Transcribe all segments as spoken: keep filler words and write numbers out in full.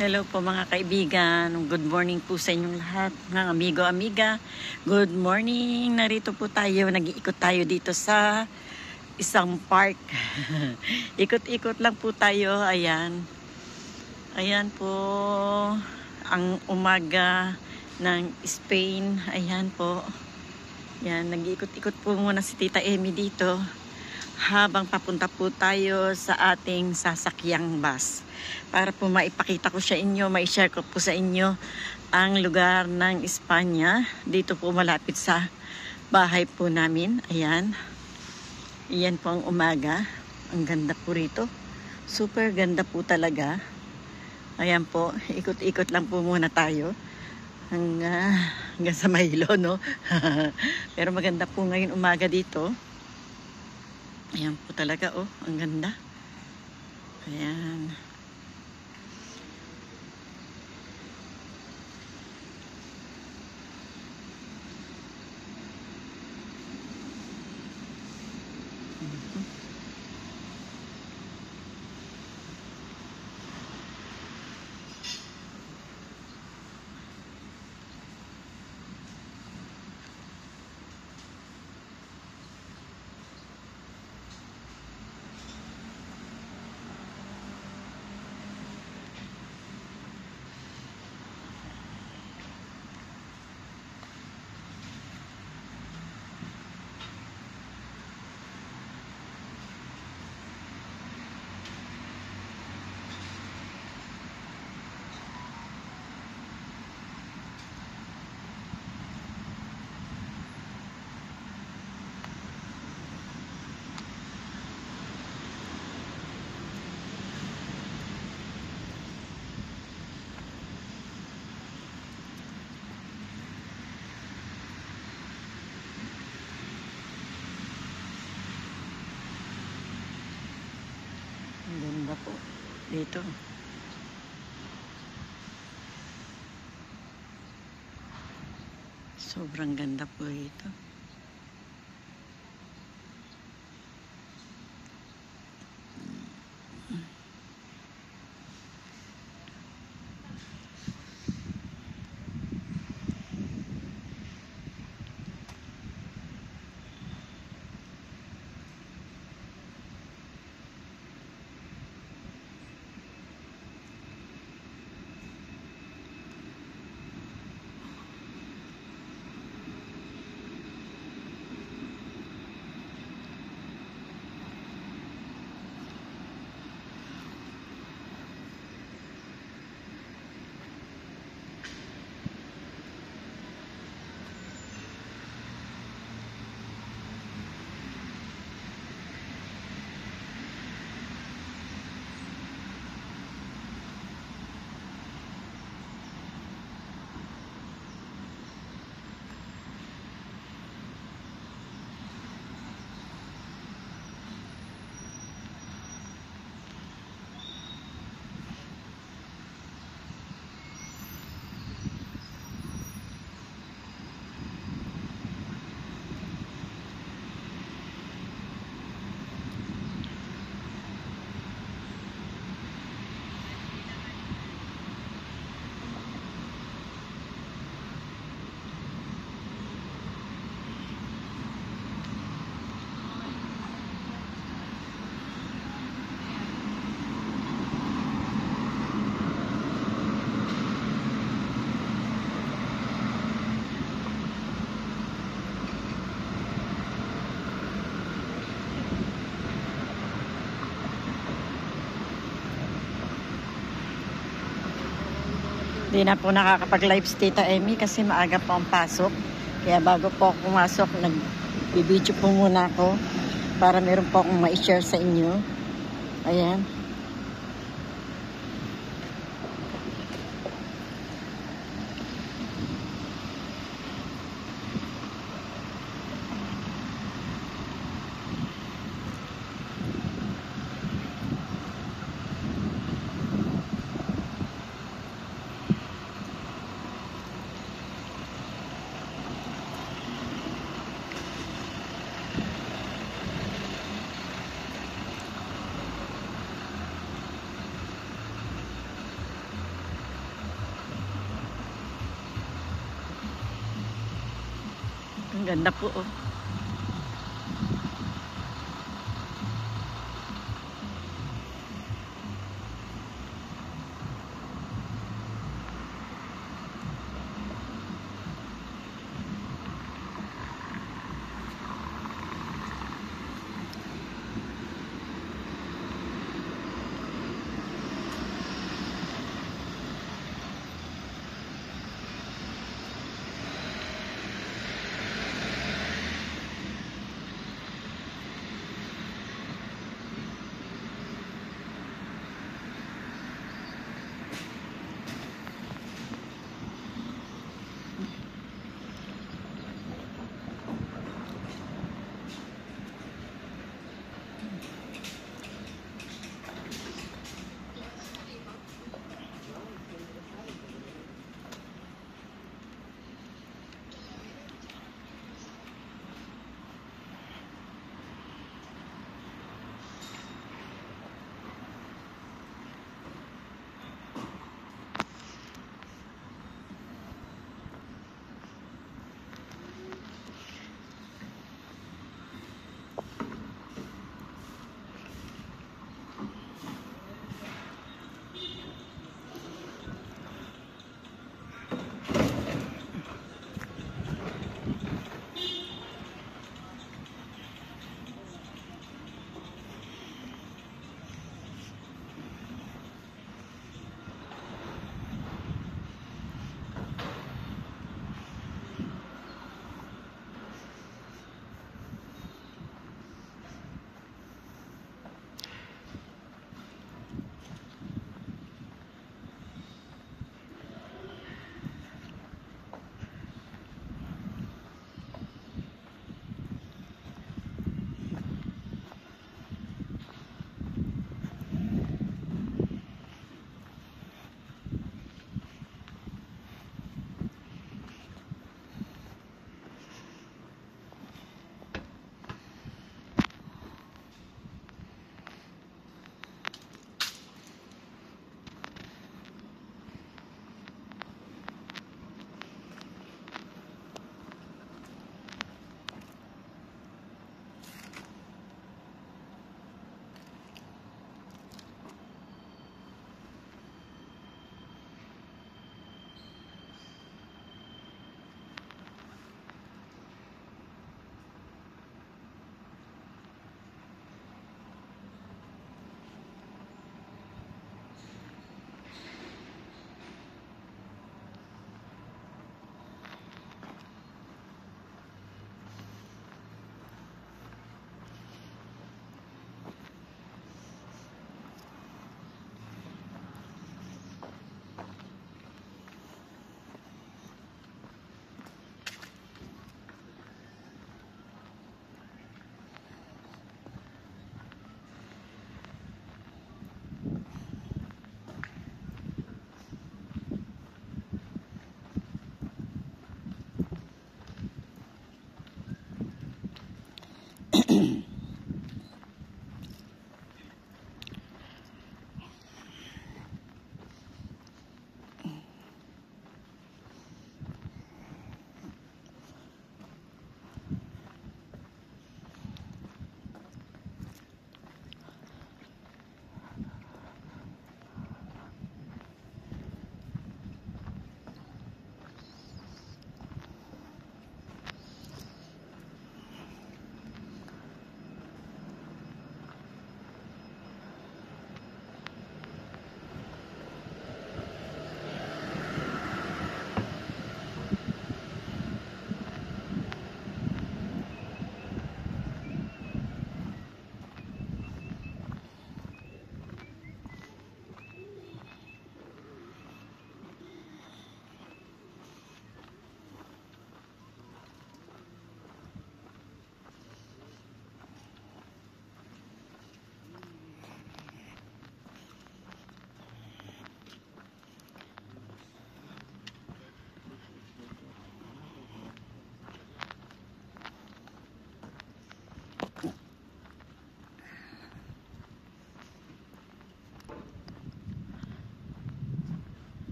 Hello po mga kaibigan. Good morning po sa inyong lahat. Mga amigo, amiga. Good morning. Narito po tayo. Nag-iikot tayo dito sa isang park. Ikot-ikot lang po tayo. Ayan. Ayan po ang umaga ng Spain. Ayan po. Ayan. Nag-iikot-ikot po muna si Tita Emmy dito. Habang papunta po tayo sa ating sasakyang bus. Para po maipakita ko sa inyo, mai-share ko po sa inyo ang lugar ng Espanya. Dito po malapit sa bahay po namin. Ayan. Ayan po ang umaga. Ang ganda po rito. Super ganda po talaga. Ayan po. Ikot-ikot lang po muna tayo. Hanggang, hanggang sa Mahilo, no? Pero maganda po ngayon umaga dito. Ayan po talaga, oh. Ang ganda. Ayan. Ang ganda po dito. Sobrang ganda po dito. Hindi na po nakakapag-live si Tita Emmy kasi maaga po ang pasok. Kaya bago po ako pumasok, nag-video po muna ako para meron po akong ma-share sa inyo. Ayan. Ang ganda po, oh.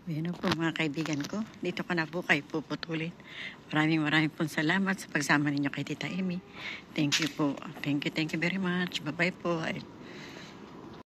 Yun po mga kaibigan ko. Dito ko na po kayo puputulin. Maraming maraming pong salamat sa pagsama ninyo kay Tita Amy. Thank you po. Thank you, thank you very much. Bye-bye po.